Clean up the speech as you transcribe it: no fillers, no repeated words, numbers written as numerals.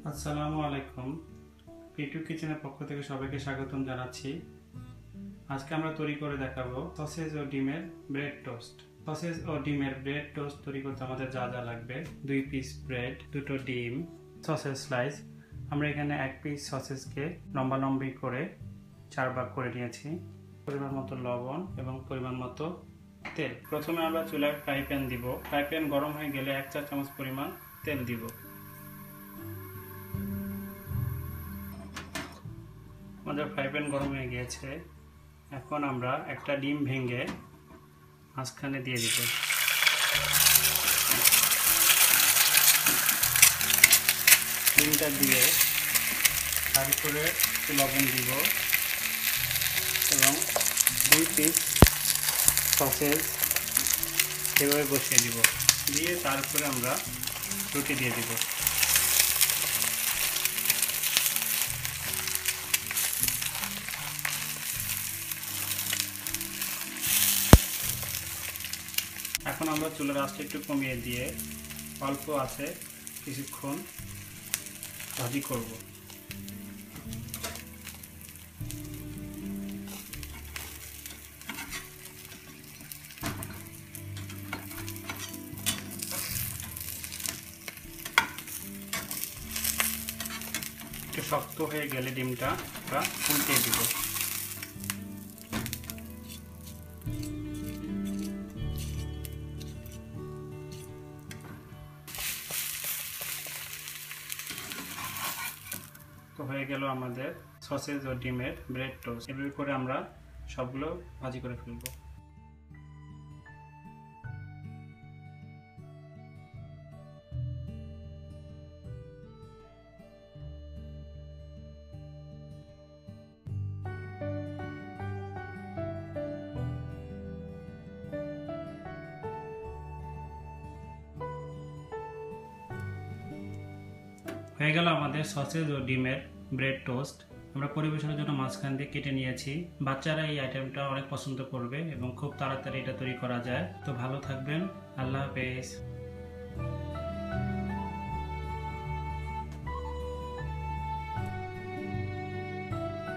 আসসালামু আলাইকুম। পিটু কিচেনের পক্ষ থেকে সবাইকে স্বাগতম জানাচ্ছি। আজকে আমরা তৈরি করে দেখাবো সসেজ ও ডিমের ব্রেড টোস্ট। সসেজ ও ডিমের ব্রেড টোস্ট তৈরি করতে আমাদের যা যা লাগবে: 2 পিস ব্রেড, 2টো ডিম, সসেজ স্লাইস। আমরা এখানে 1 পিস সসেজকে লম্বালম্বি করে 4 ভাগ করে নিয়েছি। পরিমাণ মতো লবণ এবং পরিমাণ মতো তেল। প্রথমে আমরা চুলায় ফ্রাই প্যান দিব। ফ্রাই প্যান গরম হয়ে গেলে 1 চা চামচ পরিমাণ তেল দিব। আমাদের ফ্রাই প্যান গরম হয়ে গিয়েছে। এখন আমরা একটা ডিম ভেঙে মাঝখানে দিয়ে দিব। ডিমটা দিয়ে তার উপরে লবণ দিব এবং 2 পিস সসেজ এভাবে বসিয়ে দিব। দিয়ে তারপরে আমরা রুটি দিয়ে দিব। এখন আমরা চুলার আঁচটা একটু কমিয়ে দিয়ে অল্প আছে কিছুক্ষণ ভাজি করব। একটু শক্ত হয়ে গেলে ডিমটা আমরা উল্টে দিব। তো হয়ে গেল আমাদের সসেজ ও ডিমের ব্রেড টোস্ট। এভাবে করে আমরা সবগুলো ভাজি করে ফেলবো। হয়ে গেল আমাদের সসেজ ও ডিমের ব্রেড টোস্ট। আমরা পরিবেশনের জন্য মাঝখান দিয়ে কেটে নিয়েছি। বাচ্চারা এই আইটেমটা অনেক পছন্দ করবে এবং খুব তাড়াতাড়ি এটা তৈরি করা যায়। তো ভালো থাকবেন। আল্লাহ হাফেজ।